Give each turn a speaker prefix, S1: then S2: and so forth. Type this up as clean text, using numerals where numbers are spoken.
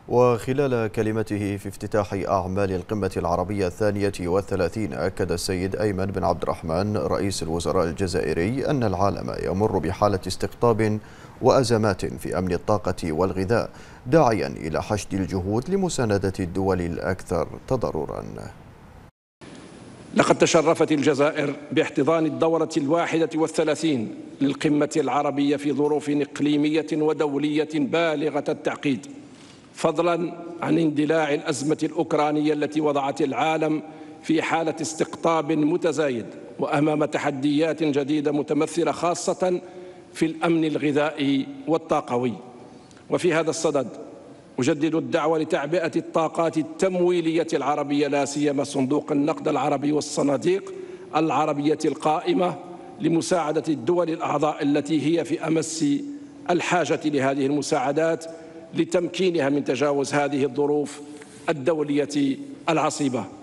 S1: وخلال كلمته في افتتاح أعمال القمة العربية 32 أكد السيد أيمن بن عبد الرحمن رئيس الوزراء الجزائري أن العالم يمر بحالة استقطاب وأزمات في أمن الطاقة والغذاء، داعيا إلى حشد الجهود لمساندة الدول الأكثر تضررا.
S2: لقد تشرفت الجزائر باحتضان الدورة 31 للقمة العربية في ظروف إقليمية ودولية بالغة التعقيد، فضلا عن اندلاع الأزمة الأوكرانية التي وضعت العالم في حالة استقطاب متزايد وأمام تحديات جديدة متمثلة خاصة في الأمن الغذائي والطاقوي. وفي هذا الصدد أجدد الدعوة لتعبئة الطاقات التمويلية العربية، لا سيما صندوق النقد العربي والصناديق العربية القائمة، لمساعدة الدول الأعضاء التي هي في أمس الحاجة لهذه المساعدات لتمكينها من تجاوز هذه الظروف الدولية العصيبة.